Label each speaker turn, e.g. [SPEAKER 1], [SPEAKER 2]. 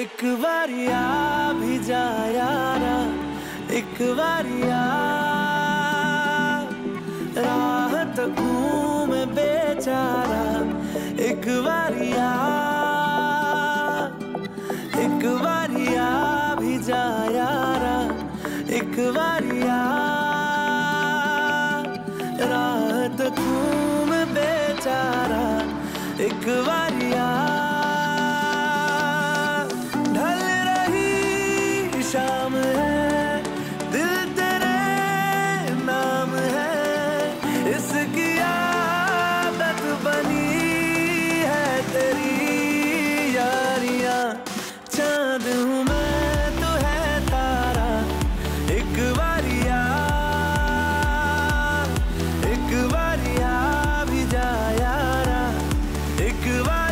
[SPEAKER 1] एक बारिया भी जा यारा, एक बारिया राह तकूं मैं बेचारा, एक बारिया भी जा यारा, एक बारिया राह तकूं मैं बेचारा, एक बारिया ढल रही शाम है, दिल तेरे नाम है, इसकी आदत बनी है तेरी यारियां। चांद हूँ मैं तो है तारा, एक बारिया भी जा यारा, एक बार